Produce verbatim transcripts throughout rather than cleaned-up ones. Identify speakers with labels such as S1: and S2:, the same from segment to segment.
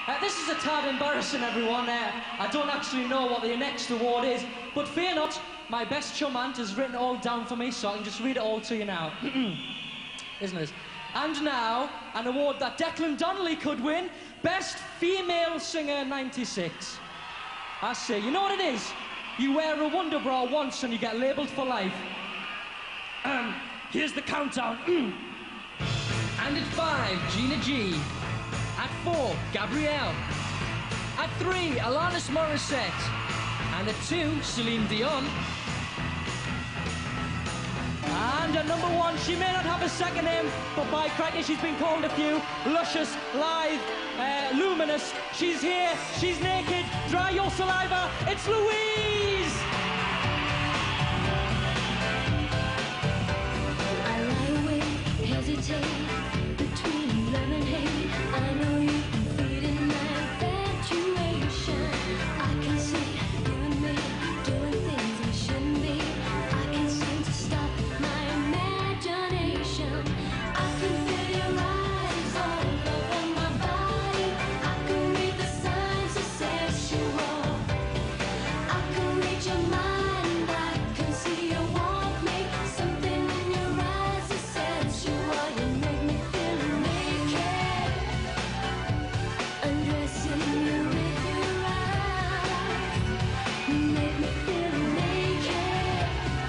S1: Uh, this is a tad embarrassing, everyone. Uh, I don't actually know what the next award is, but fear not, my best chum aunt has written it all down for me, so I can just read it all to you now. Isn't it? And now, an award that Declan Donnelly could win, Best Female Singer ninety-six. I say, you know what it is? You wear a Wonder Bra once and you get labelled for life. Um, here's the countdown. And at five, Gina G. At four, Gabrielle. At three, Alanis Morissette. And at two, Celine Dion. And at number one, she may not have a second name, but by crikey, she's been called a few. Luscious, lithe, uh, luminous. She's here, she's naked. Dry your saliva, it's Louise!
S2: I lie awake, hesitate between love and hate. I know you can feed in my infatuation. I can see you and me doing things we shouldn't be. I can seem to stop my imagination. I can feel your eyes all over my body. I can read the signs of sexual. I can read your mind. I can see you want me. Something in your eyes is sensual. You make me feel naked. Undressing you with your eyes. You make me feel naked.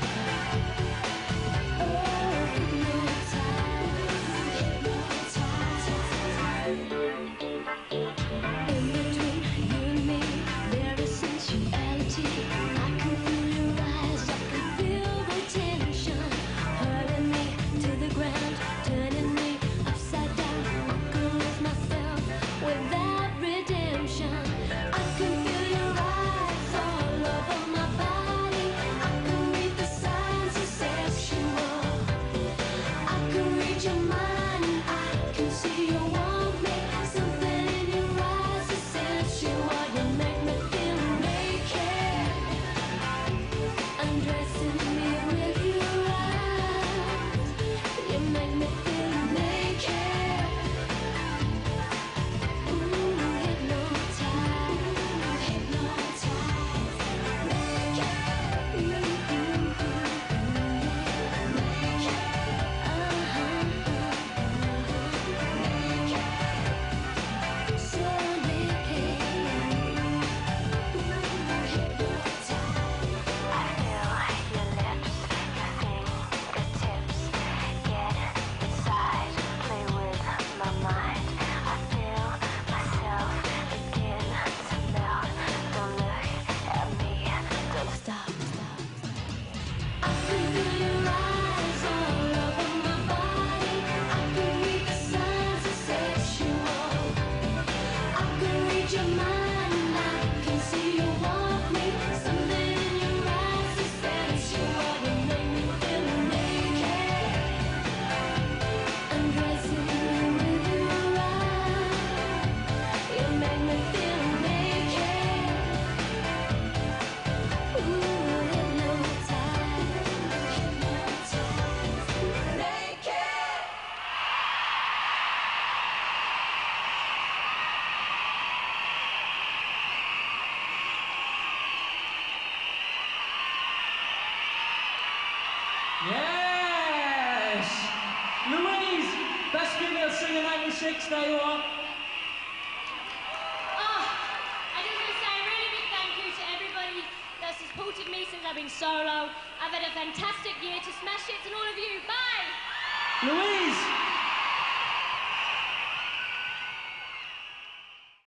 S2: Oh, hypnotized, hypnotized. In between you and me, there is sensuality. I can feel your eyes, I can feel the tension, hurling me to the ground, turning me upside down. I can lose myself without redemption. I can feel your eyes all over my body. I can read the signs of sexual. I can read your mind. I can see you want me. Something in your eyes is sensual. You make me feel naked. Undressing me with your eyes. You make me feel naked. Ooh, hypnotized, hypnotized, naked. Ooh, ooh, ooh, naked. Uh-huh, naked. So naked. Ooh, hypnotized.
S3: I feel your lips, your fingertips get inside, play with my mind. I feel myself begin to melt. Don't look at me, don't stop, stop, stop.
S2: I can feel your eyes all over my body. I can read the signs of sexual. I can read your mind. I can see you want me. Something in your eyes is sensual. You make me feel naked. Undressing me with your eyes. You make me feel naked. Ooh, hypnotized, hypnotized, naked.
S1: Yes! Louise, Best Female Singer ninety-six, there you are.
S4: Oh, I just want to say a really big thank you to everybody that's supported me since I've been solo. I've had a fantastic year to smash hits and all of you. Bye!
S1: Louise,